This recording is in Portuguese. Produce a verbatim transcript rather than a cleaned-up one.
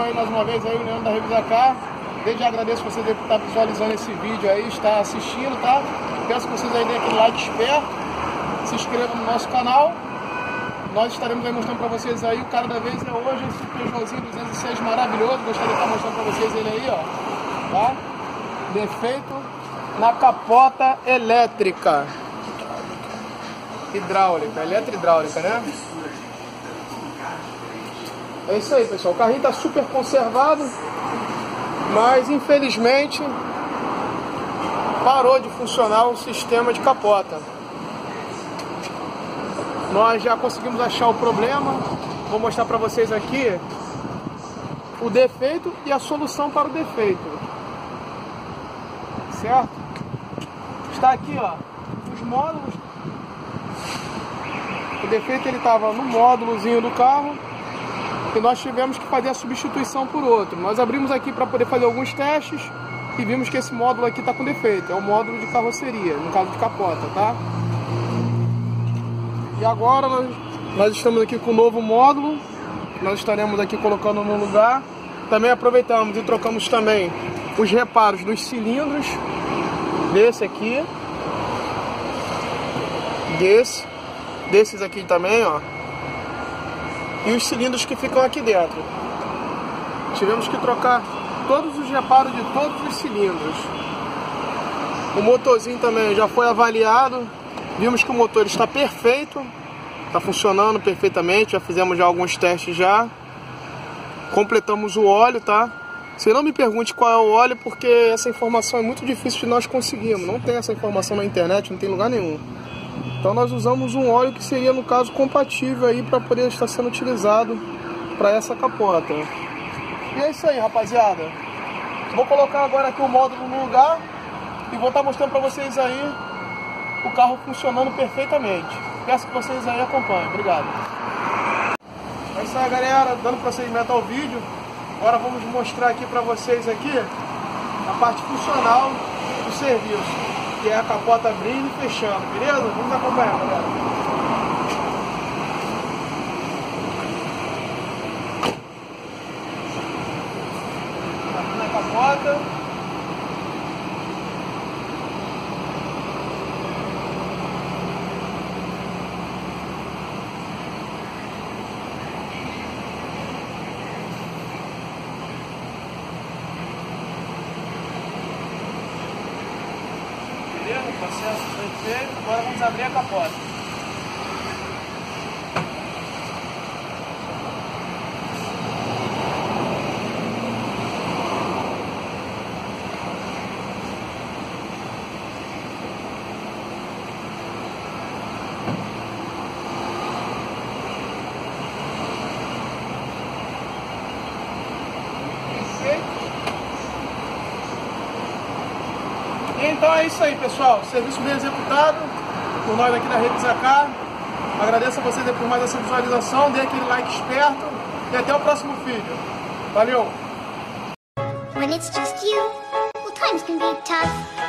aí mais uma vez aí o Leandro da Revisa Car. Desde já agradeço você por estar visualizando esse vídeo aí, estar assistindo, tá? Peço que vocês aí deem aquele like esperto, se inscrevam no nosso canal. Nós estaremos aí mostrando para vocês aí, o cara da vez é hoje esse Peugeotzinho duzentos e seis maravilhoso. Gostaria de estar mostrando para vocês ele aí, ó, tá? Defeito na capota elétrica, hidráulica, eletro-hidráulica, né? É isso aí, pessoal. O carrinho tá super conservado, mas infelizmente parou de funcionar o sistema de capota. Nós já conseguimos achar o problema. Vou mostrar para vocês aqui o defeito e a solução para o defeito. Certo? Está aqui, ó, os módulos. O defeito ele estava no módulozinho do carro e nós tivemos que fazer a substituição por outro. Nós abrimos aqui para poder fazer alguns testes e vimos que esse módulo aqui está com defeito. É o módulo de carroceria, no caso de capota, tá? E agora nós, nós estamos aqui com o novo módulo. Nós estaremos aqui colocando no lugar. Também aproveitamos e trocamos também os reparos dos cilindros. Desse aqui. Desse. Desses aqui também, ó. E os cilindros que ficam aqui dentro. Tivemos que trocar todos os reparos de todos os cilindros. O motorzinho também já foi avaliado. Vimos que o motor está perfeito, está funcionando perfeitamente, já fizemos já alguns testes já. Completamos o óleo, tá? Você não me pergunte qual é o óleo, porque essa informação é muito difícil de nós conseguirmos. Não tem essa informação na internet, não tem lugar nenhum. Então nós usamos um óleo que seria, no caso, compatível aí para poder estar sendo utilizado para essa capota. E é isso aí, rapaziada. Vou colocar agora aqui o módulo no lugar e vou estar mostrando para vocês aí o carro funcionando perfeitamente. Peço que vocês aí acompanhem. Obrigado. É isso aí, galera. Dando prosseguimento ao vídeo. Agora vamos mostrar aqui para vocês aqui a parte funcional do serviço, que é a capota abrindo e fechando. Beleza? Vamos acompanhar, galera. Abrindo a capota. O processo foi feito, agora vamos abrir a capota. Então é isso aí, pessoal. Serviço bem executado por nós aqui da Revisa Car. Agradeço a vocês por mais essa visualização. Dê aquele like esperto e até o próximo vídeo. Valeu! When it's just you, well, times can be tough.